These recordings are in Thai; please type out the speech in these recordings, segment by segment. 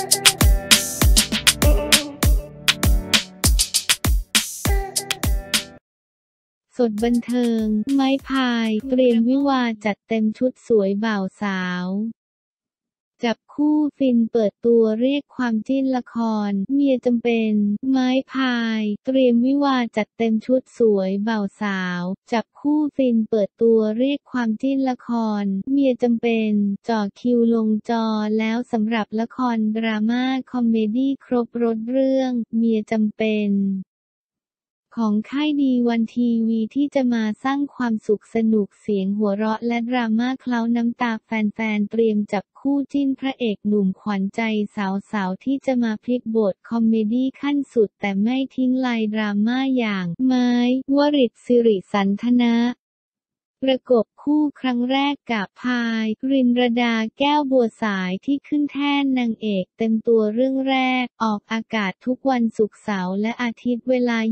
สดบันเทิง ไม้พายเตรียมวิวาห์จัดเต็มชุดสวยบ่าวสาวจับคู่ฟินเปิดตัวเรียกความจิ้นละครเมียจำเป็นไม้พายเตรียมวิวาห์จัดเต็มชุดสวยบ่าวสาวจับคู่ฟินเปิดตัวเรียกความจิ้นละครเมียจำเป็นจ่อคิวลงจอแล้วสำหรับละครดราม่าคอมเมดี้ครบรสเรื่องเมียจำเป็นของค่ายดีวันทีวีที่จะมาสร้างความสุขสนุกเสียงหัวเราะและดราม่าเคล้าน้ำตาแฟนๆเตรียมจับคู่จิ้นพระเอกหนุ่มขวัญใจสาวๆที่จะมาพลิกบทคอมเมดี้ขั้นสุดแต่ไม่ทิ้งลายดราม่าอย่างไม้วริศ สิริสันทนะประกบคู่ครั้งแรกกับพายรินรดาแก้วบัวสายที่ขึ้นแท่นนางเอกเต็มตัวเรื่องแรกออกอากาศทุกวันศุกร์เสาร์และอาทิตย์เวลา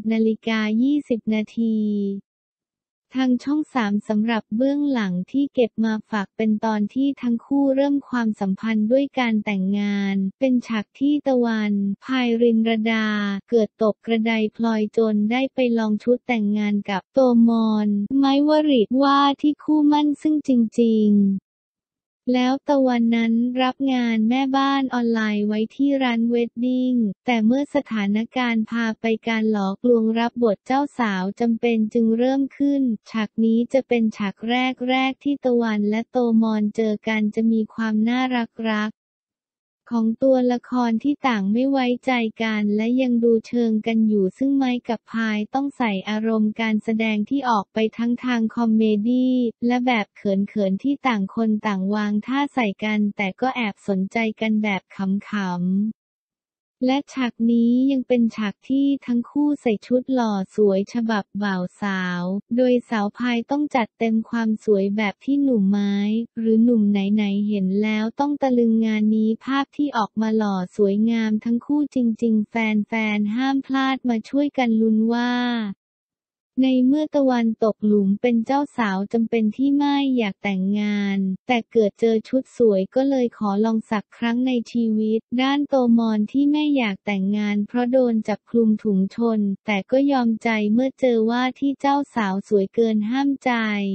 20:20 นาทีทางช่อง 3สำหรับเบื้องหลังที่เก็บมาฝากเป็นตอนที่ทั้งคู่เริ่มความสัมพันธ์ด้วยการแต่งงานเป็นฉากที่ตะวันพายรินรดาเกิดตกกระไดพลอยจนได้ไปลองชุดแต่งงานกับโตมอนไม้วริศว่าที่คู่มั่นซึ่งจริงๆแล้วตะวันนั้นรับงานแม่บ้านออนไลน์ไว้ที่ร้านเวดดิ้งแต่เมื่อสถานการณ์พาไปการหลอกลวงรับบทเจ้าสาวจำเป็นจึงเริ่มขึ้นฉากนี้จะเป็นฉากแรกที่ตะวันและโตมอนเจอกันจะมีความน่ารักของตัวละครที่ต่างไม่ไว้ใจกันและยังดูเชิงกันอยู่ซึ่งไม้กับพายต้องใส่อารมณ์การแสดงที่ออกไปทั้งทางคอมเมดี้และแบบเขินๆที่ต่างคนต่างวางท่าใส่กันแต่ก็แอบสนใจกันแบบขำๆและฉากนี้ยังเป็นฉากที่ทั้งคู่ใส่ชุดหล่อสวยฉบับบ่าวสาวโดยสาวพายต้องจัดเต็มความสวยแบบที่หนุ่มไม้หรือหนุ่มไหนๆเห็นแล้วต้องตะลึงงานนี้ภาพที่ออกมาหล่อสวยงามทั้งคู่จริงๆแฟนๆห้ามพลาดมาช่วยกันลุ้นว่าในเมื่อตะวันตกหลุมเป็นเจ้าสาวจำเป็นที่ไม่อยากแต่งงานแต่เกิดเจอชุดสวยก็เลยขอลองสักครั้งในชีวิตด้านโตมอนที่ไม่อยากแต่งงานเพราะโดนจับคลุมถุงชนแต่ก็ยอมใจเมื่อเจอว่าที่เจ้าสาวสวยเกินห้ามใจ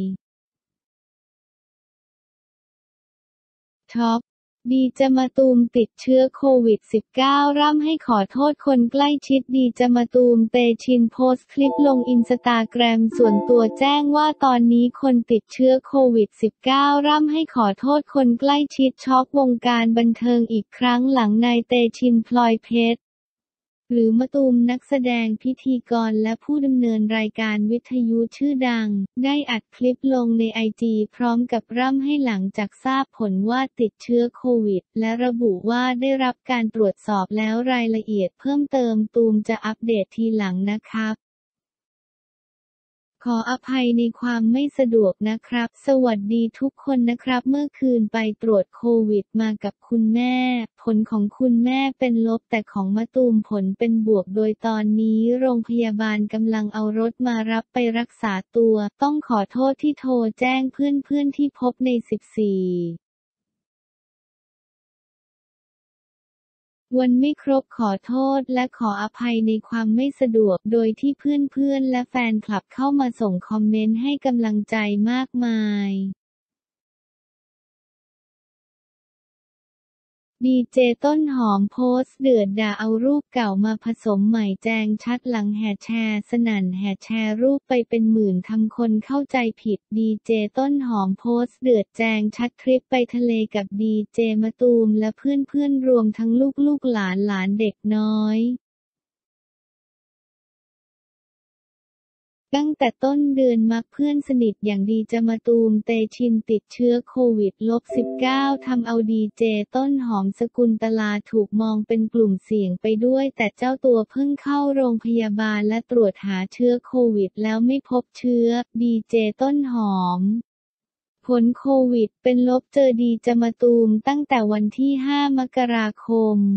ท็อปดีเจมะตูมติดเชื้อโควิด -19 ร่ำให้ขอโทษคนใกล้ชิดดีเจมะตูมเตชินโพสต์คลิปลงอินสตาแกรมส่วนตัวแจ้งว่าตอนนี้คนติดเชื้อโควิด -19 ร่ำให้ขอโทษคนใกล้ชิดช็อกวงการบันเทิงอีกครั้งหลังนายเตชินพลอยเพชรหรือมะตูมนักแสดงพิธีกรและผู้ดำเนินรายการวิทยุชื่อดังได้อัดคลิปลงในไอจีพร้อมกับร่ำให้หลังจากทราบผลว่าติดเชื้อโควิดและระบุว่าได้รับการตรวจสอบแล้วรายละเอียดเพิ่มเติมตูมจะอัปเดตทีหลังนะครับขออภัยในความไม่สะดวกนะครับสวัสดีทุกคนนะครับเมื่อคืนไปตรวจโควิดมากับคุณแม่ผลของคุณแม่เป็นลบแต่ของมะตูมผลเป็นบวกโดยตอนนี้โรงพยาบาลกำลังเอารถมารับไปรักษาตัวต้องขอโทษที่โทรแจ้งเพื่อนๆที่พบใน14วันไม่ครบขอโทษและขออภัยในความไม่สะดวกโดยที่เพื่อนๆและแฟนคลับเข้ามาส่งคอมเมนต์ให้กำลังใจมากมายดีเจต้นหอมโพสต์เดือดด่าเอารูปเก่ามาผสมใหม่แจงชัดหลังแห่แชร์สนั่นแห่แชร์รูปไปเป็นหมื่นทำคนเข้าใจผิดดีเจต้นหอมโพสต์เดือดแจงชัดทริปไปทะเลกับดีเจมะตูมและเพื่อนๆรวมทั้งลูกๆหลานเด็กน้อยตั้งแต่ต้นเดือนเพื่อนสนิทอย่างดีเจมะตูมเตชินติดเชื้อโควิด-19 ทำเอาดีเจต้นหอมสกุลตลาถูกมองเป็นกลุ่มเสี่ยงไปด้วยแต่เจ้าตัวเพิ่งเข้าโรงพยาบาลและตรวจหาเชื้อโควิดแล้วไม่พบเชื้อดีเจต้นหอมผลโควิดเป็นลบเจอดีเจมะตูมตั้งแต่วันที่5 มกราคม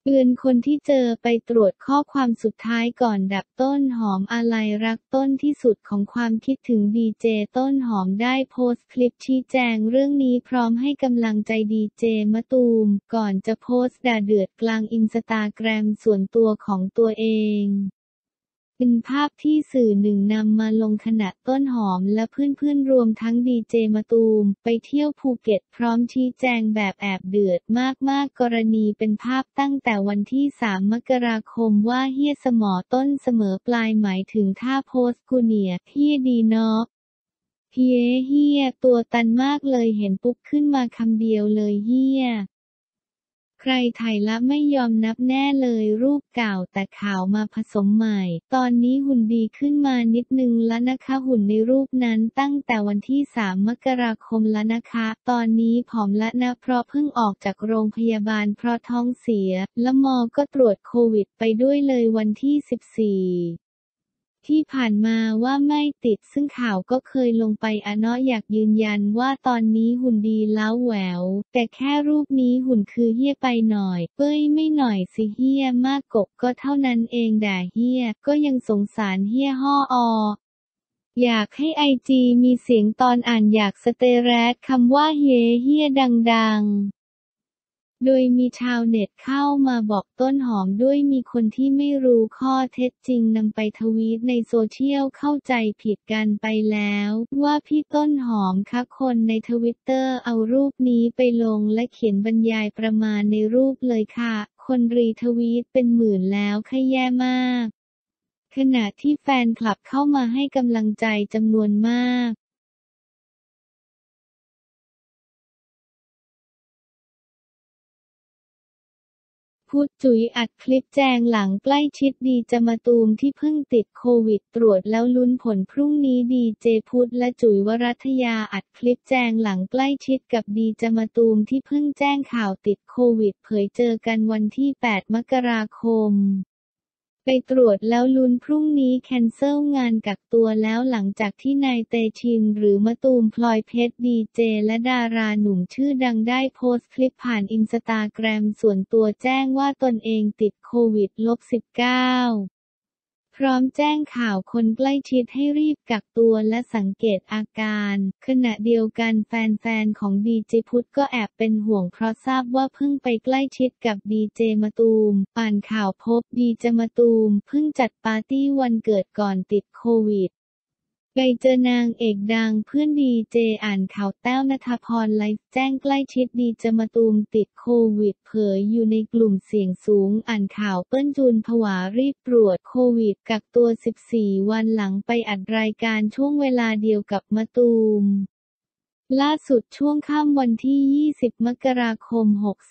เตือนคนที่เจอไปตรวจข้อความสุดท้ายก่อนดับต้นหอมอาลัยรักต้นที่สุดของความคิดถึงดีเจต้นหอมได้โพสต์คลิปชี้แจงเรื่องนี้พร้อมให้กำลังใจดีเจมะตูมก่อนจะโพสต์ด่าเดือดกลางอินสตาแกรมส่วนตัวของตัวเองเป็นภาพที่สื่อหนึ่งนำมาลงขณะต้นหอมและเพื่อนๆรวมทั้งดีเจมะตูมไปเที่ยวภูเก็ตพร้อมชี้แจงแบบแอบเดือดมากๆกรณีเป็นภาพตั้งแต่วันที่3 มกราคมว่าเฮียสมอต้นเสมอปลายหมายถึงท่าโพสกูเนียเฮียดีเนาะเฮียตัวตันมากเลยเห็นปุ๊บขึ้นมาคำเดียวเลยเฮียใครถ่ายละไม่ยอมนับแน่เลยรูปเก่าแต่ข่าวมาผสมใหม่ตอนนี้หุ่นดีขึ้นมานิดนึงแล้วนะคะหุ่นในรูปนั้นตั้งแต่วันที่3 มกราคมแล้วนะคะตอนนี้ผอมละนะเพราะเพิ่งออกจากโรงพยาบาลเพราะท้องเสียและหมอก็ตรวจโควิดไปด้วยเลยวันที่14ที่ผ่านมาว่าไม่ติดซึ่งข่าวก็เคยลงไปเนาะอยากยืนยันว่าตอนนี้หุ่นดีแล้วแหววแต่แค่รูปนี้หุ่นคือเหี้ยไปหน่อยเป้ยไม่หน่อยสิเหี้ยมากกบก็เท่านั้นเองด่าเหี้ยก็ยังสงสารเหี้ยฮ้ออยากให้ไอจีมีเสียงตอนอ่านอยากสเตแรดคำว่าเหี้ยดังๆโดยมีชาวเน็ตเข้ามาบอกต้นหอมด้วยมีคนที่ไม่รู้ข้อเท็จจริงนำไปทวีตในโซเชียลเข้าใจผิดกันไปแล้วว่าพี่ต้นหอมคะคนในทวิตเตอร์เอารูปนี้ไปลงและเขียนบรรยายประมาณในรูปเลยค่ะคนรีทวีตเป็นหมื่นแล้วค่ะแย่มากขณะที่แฟนคลับเข้ามาให้กำลังใจจำนวนมากพุทธจุ๋ยอัดคลิปแจงหลังใกล้ชิดดีเจมะตูมที่เพิ่งติดโควิดตรวจแล้วลุ้นผลพรุ่งนี้ดีเจพุทธและจุ๋ยวรัตยาอัดคลิปแจงหลังใกล้ชิดกับดีเจมะตูมที่เพิ่งแจ้งข่าวติดโควิดเผยเจอกันวันที่8 มกราคมไปตรวจแล้วลุ้นพรุ่งนี้แคนเซิลงานกักตัวแล้วหลังจากที่นายเตชินหรือมะตูมพลอยเพชรดีเจและดาราหนุ่มชื่อดังได้โพสต์คลิปผ่านอินสตาแกรมส่วนตัวแจ้งว่าตนเองติดโควิด-19พร้อมแจ้งข่าวคนใกล้ชิดให้รีบกักตัวและสังเกตอาการขณะเดียวกันแฟนๆของดีเจพุทธก็แอบเป็นห่วงเพราะทราบว่าเพิ่งไปใกล้ชิดกับดีเจมะตูมอ่านข่าวพบดีเจมะตูมเพิ่งจัดปาร์ตี้วันเกิดก่อนติดโควิดไปเจอนางเอกดังเพื่อนดีเจอ่านข่าวแต้วณฑพรไลฟ์แจ้งใกล้ชิดดีเจมะตูมติดโควิดเผยอยู่ในกลุ่มเสี่ยงสูงอ่านข่าวเปิ้ลจูนผวารีบตรวจโควิดกักตัว14 วันหลังไปอัดรายการช่วงเวลาเดียวกับมะตูมล่าสุดช่วงค่ำวันที่20 มกราคม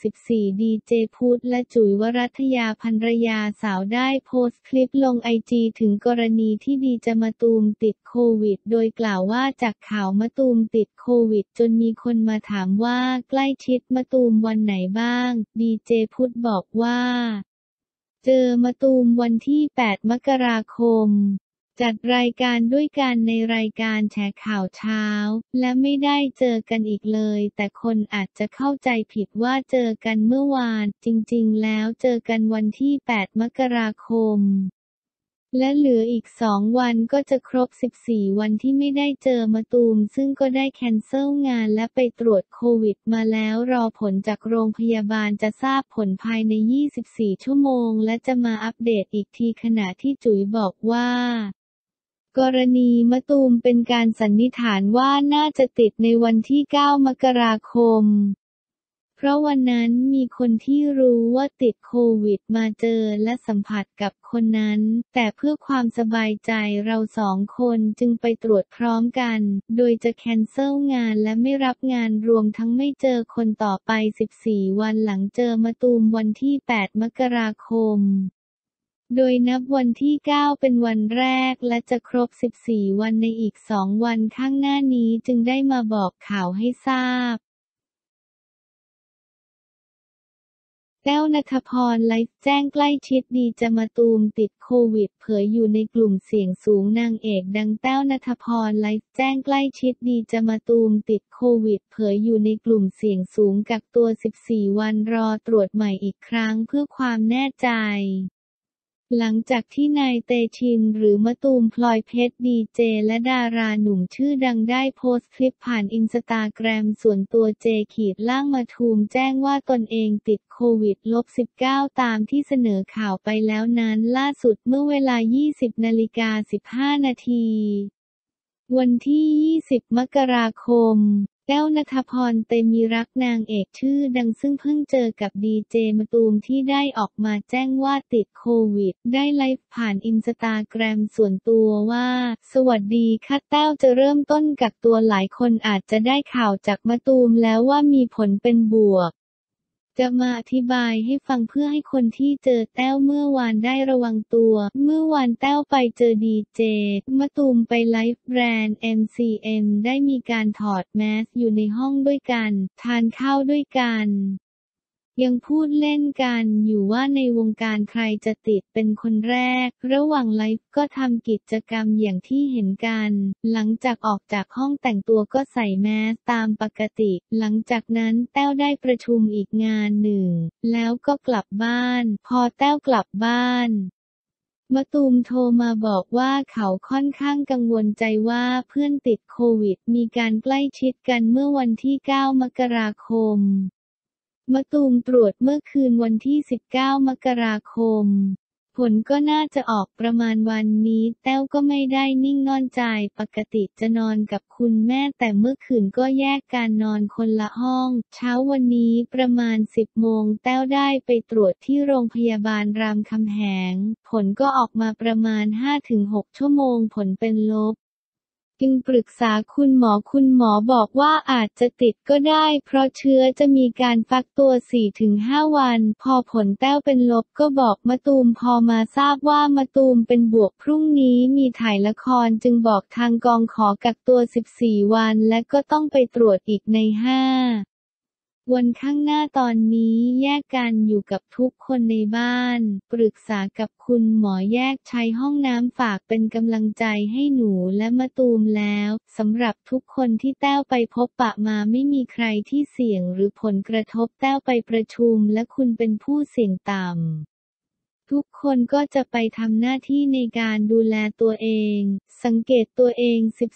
64ดีเจพุทธและจุ๋ยวรัตยาภรรยาสาวได้โพสต์คลิปลงไอจีถึงกรณีที่ดีเจมะตูมติดโควิดโดยกล่าวว่าจากข่าวมะตูมติดโควิดจนมีคนมาถามว่าใกล้ชิดมะตูมวันไหนบ้างดีเจพุทธบอกว่าเจอมะตูมวันที่8 มกราคมจัดรายการด้วยกันในรายการแฉข่าวเช้าและไม่ได้เจอกันอีกเลยแต่คนอาจจะเข้าใจผิดว่าเจอกันเมื่อวานจริงๆแล้วเจอกันวันที่8 มกราคมและเหลืออีก2 วันก็จะครบ14 วันที่ไม่ได้เจอมะตูมซึ่งก็ได้แคนเซิลงานและไปตรวจโควิดมาแล้วรอผลจากโรงพยาบาลจะทราบผลภายใน24 ชั่วโมงและจะมาอัปเดตอีกทีขณะที่จุ๋ยบอกว่ากรณีมะตูมเป็นการสันนิษฐานว่าน่าจะติดในวันที่9 มกราคมเพราะวันนั้นมีคนที่รู้ว่าติดโควิดมาเจอและสัมผัสกับคนนั้นแต่เพื่อความสบายใจเรา2 คนจึงไปตรวจพร้อมกันโดยจะแคนเซิลงานและไม่รับงานรวมทั้งไม่เจอคนต่อไป14 วันหลังเจอมะตูมวันที่8 มกราคมโดยนับวันที่9เป็นวันแรกและจะครบ14 วันในอีก2 วันข้างหน้านี้จึงได้มาบอกข่าวให้ทราบแต้วณัฐพรไลฟ์แจ้งใกล้ชิดดีจะมะตูมติดโควิดเผยอยู่ในกลุ่มเสี่ยงสูงนางเอกดังแต้วณัฐพรไลฟ์แจ้งใกล้ชิดดีจะมะตูมติดโควิดเผยอยู่ในกลุ่มเสี่ยงสูงกักตัว14วันรอตรวจใหม่อีกครั้งเพื่อความแน่ใจหลังจากที่นายเตชินหรือมะตูมพลอยเพชรดีเจและดาราหนุ่มชื่อดังได้โพสต์คลิปผ่านอินสตาแกรมส่วนตัวเจ-มะตูมแจ้งว่าตนเองติดโควิด-19 ตามที่เสนอข่าวไปแล้วนั้นล่าสุดเมื่อเวลา 20:15 นาทีวันที่ 20 มกราคมแต้วณัฐพร เตมีรักนางเอกชื่อดังซึ่งเพิ่งเจอกับดีเจมะตูมที่ได้ออกมาแจ้งว่าติดโควิดได้ไลฟ์ผ่านอินสตาแกรมส่วนตัวว่าสวัสดีค่ะแต้วจะเริ่มต้นกักตัวหลายคนอาจจะได้ข่าวจากมะตูมแล้วว่ามีผลเป็นบวกจะมาอธิบายให้ฟังเพื่อให้คนที่เจอแต้วเมื่อวานได้ระวังตัวเมื่อวานแต้วไปเจอดีเจมะตูมไปไลฟ์แบรนด์ MCM ได้มีการถอดแมสอยู่ในห้องด้วยกันทานข้าวด้วยกันยังพูดเล่นกันอยู่ว่าในวงการใครจะติดเป็นคนแรกระหว่างไลฟ์ก็ทำกิจกรรมอย่างที่เห็นกันหลังจากออกจากห้องแต่งตัวก็ใส่แมสตามปกติหลังจากนั้นแต้วได้ประชุมอีกงานหนึ่งแล้วก็กลับบ้านพอแต้วกลับบ้านมะตูมโทรมาบอกว่าเขาค่อนข้างกังวลใจว่าเพื่อนติดโควิดมีการใกล้ชิดกันเมื่อวันที่ 9 มกราคมมะตูมตรวจเมื่อคืนวันที่ 19 มกราคมผลก็น่าจะออกประมาณวันนี้แต้วก็ไม่ได้นิ่งนอนใจปกติจะนอนกับคุณแม่แต่เมื่อคืนก็แยกการนอนคนละห้องเช้าวันนี้ประมาณ 10 โมงแต้วได้ไปตรวจที่โรงพยาบาลรามคำแหงผลก็ออกมาประมาณ 5-6 ชั่วโมงผลเป็นลบจึงปรึกษาคุณหมอบอกว่าอาจจะติดก็ได้เพราะเชื้อจะมีการฟักตัว 4-5 วันพอผลแต้วเป็นลบก็บอกมะตูมพอมาทราบว่ามะตูมเป็นบวกพรุ่งนี้มีถ่ายละครจึงบอกทางกองขอกักตัว 14 วันและก็ต้องไปตรวจอีกใน 5 วันข้างหน้าตอนนี้แยกกันอยู่กับทุกคนในบ้านปรึกษากับคุณหมอแยกใช้ห้องน้ำฝากเป็นกำลังใจให้หนูและมะตูมแล้วสำหรับทุกคนที่แต้วไปพบปะมาไม่มีใครที่เสี่ยงหรือผลกระทบแต้วไปประชุมและคุณเป็นผู้เสี่ยงต่ำทุกคนก็จะไปทำหน้าที่ในการดูแลตัวเองสังเกตตัวเอง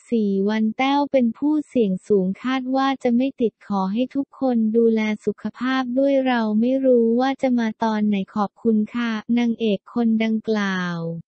14 วันแต้วเป็นผู้เสี่ยงสูงคาดว่าจะไม่ติดขอให้ทุกคนดูแลสุขภาพด้วยเราไม่รู้ว่าจะมาตอนไหนขอบคุณค่ะนางเอกคนดังกล่าว